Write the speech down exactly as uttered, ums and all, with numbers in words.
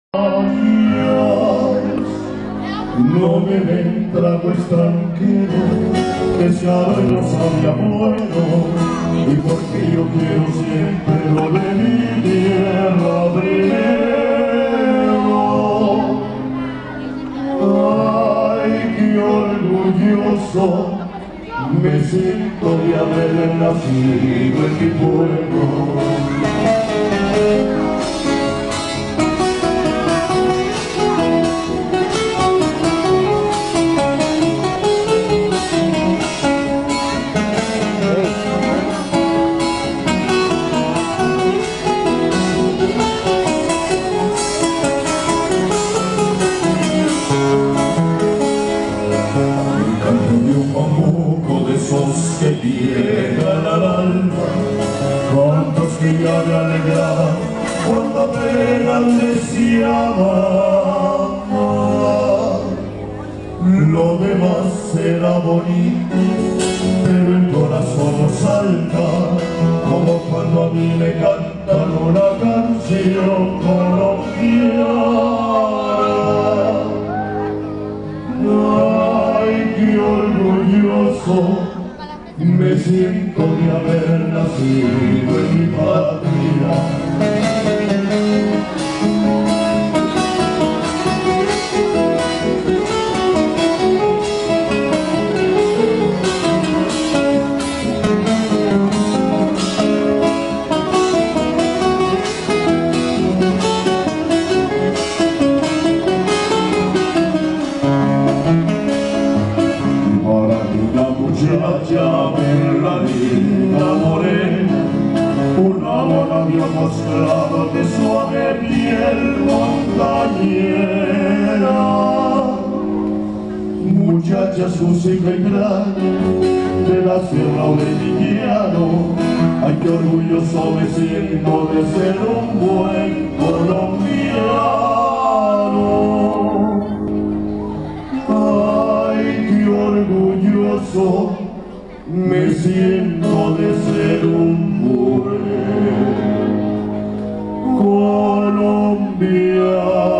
No me den trago extranjero, que se abre no sabía bueno, y porque yo quiero siempre lo de mi tierra primero. Ay, qué orgulloso me siento de haber nacido en mi pueblo. Que llegan al alma, cuantos que ya me alegraban cuando apenas deseaba. Lo demás será bonito, pero el corazón no salta, como cuando a mí me cantan una canción colombiana. Ay, qué orgulloso me siento de haber nacido en mi patria. Muchacha, verla linda morena, un amor había mostrado de suave piel montañera. Muchacha súsica y grande, de la sierra o de Liquiano, ay, qué orgulloso me siento de ser un buen colombiano. Ay, qué orgulloso me siento de ser un buen colombiano.